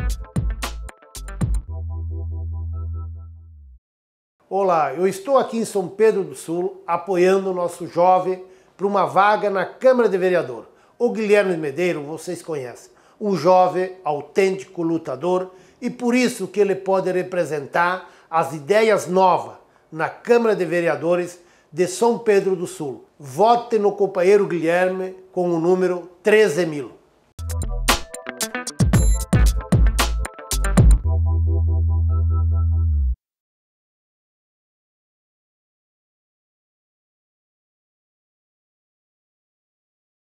Olá, eu estou aqui em São Pedro do Sul apoiando o nosso jovem para uma vaga na Câmara de Vereador. O Guilherme Medeiros, vocês conhecem, um jovem autêntico lutador e por isso que ele pode representar as ideias novas na Câmara de Vereadores de São Pedro do Sul. Vote no companheiro Guilherme com o número 13.000.